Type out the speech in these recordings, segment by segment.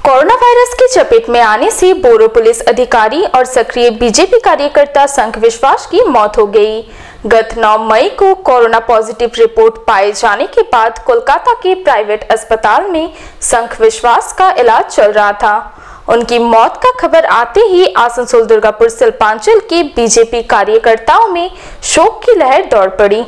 Corona virus की चपेट में आने से बोरो पुलिस अधिकारी और सक्रिय बीजेपी कार्यकर्ता संघ विश्वास की मौत हो गई। गत 9 मई को कोरोना पॉजिटिव रिपोर्ट पाए जाने के बाद कोलकाता के प्राइवेट अस्पताल में संघ विश्वास का इलाज चल रहा था। उनकी मौत का खबर आते ही आसनसोल दुर्गापुर शिल्पांचल के बीजेपी कार्यकर्ताओं में शोक की लहर दौड़ पड़ी।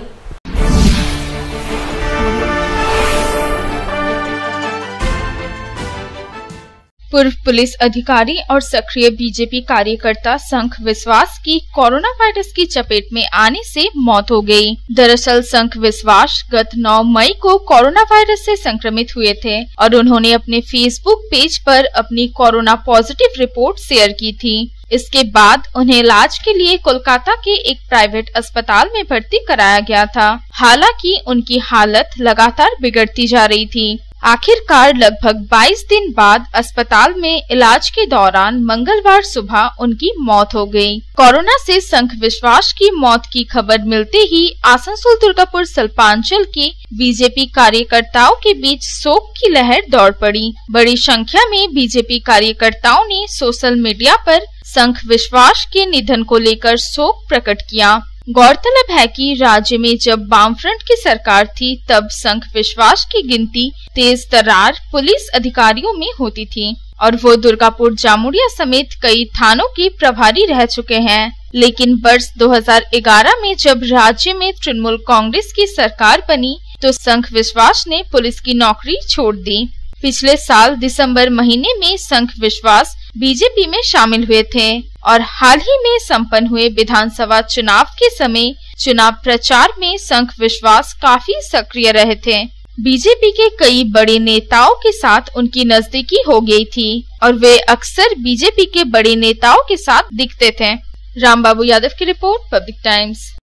पूर्व पुलिस अधिकारी और सक्रिय बीजेपी कार्यकर्ता संघ विश्वास की कोरोना वायरस की चपेट में आने से मौत हो गई। दरअसल संघ विश्वास गत 9 मई को कोरोना वायरस से संक्रमित हुए थे और उन्होंने अपने फेसबुक पेज पर अपनी कोरोना पॉजिटिव रिपोर्ट शेयर की थी। इसके बाद उन्हें इलाज के लिए कोलकाता के एक प्राइवेट अस्पताल में भर्ती कराया गया था। हालांकि उनकी हालत लगातार बिगड़ती जा रही थी। आखिरकार लगभग 22 दिन बाद अस्पताल में इलाज के दौरान मंगलवार सुबह उनकी मौत हो गई। कोरोना से संघ विश्वास की मौत की खबर मिलते ही आसनसोल दुर्गापुर शिल्पांचल के बीजेपी कार्यकर्ताओं के बीच शोक की लहर दौड़ पड़ी। बड़ी संख्या में बीजेपी कार्यकर्ताओं ने सोशल मीडिया पर संघ विश्वास के निधन को लेकर शोक प्रकट किया। गौरतलब है कि राज्य में जब वामफ्रंट की सरकार थी तब संघ विश्वास की गिनती तेज तर्रार पुलिस अधिकारियों में होती थी और वो दुर्गापुर जामुड़िया समेत कई थानों के प्रभारी रह चुके हैं। लेकिन वर्ष 2011 में जब राज्य में तृणमूल कांग्रेस की सरकार बनी तो संघ विश्वास ने पुलिस की नौकरी छोड़ दी। पिछले साल दिसंबर महीने में संघ विश्वास बीजेपी में शामिल हुए थे और हाल ही में संपन्न हुए विधानसभा चुनाव के समय चुनाव प्रचार में संघ विश्वास काफी सक्रिय रहे थे। बीजेपी के कई बड़े नेताओं के साथ उनकी नजदीकी हो गई थी और वे अक्सर बीजेपी के बड़े नेताओं के साथ दिखते थे। रामबाबू यादव की रिपोर्ट, पब्लिक टाइम्स।